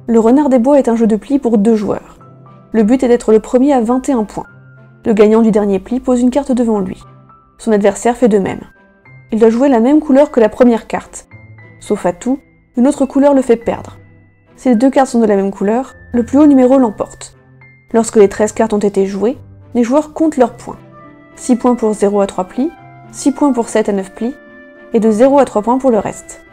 Le Renard des Bois est un jeu de pli pour 2 joueurs. Le but est d'être le premier à 21 points. Le gagnant du dernier pli pose une carte devant lui. Son adversaire fait de même. Il doit jouer la même couleur que la première carte. Sauf atout, une autre couleur le fait perdre. Si les 2 cartes sont de la même couleur, le plus haut numéro l'emporte. Lorsque les 13 cartes ont été jouées, les joueurs comptent leurs points. 6 points pour 0 à 3 plis, 6 points pour 7 à 9 plis, et de 0 à 3 points pour le reste.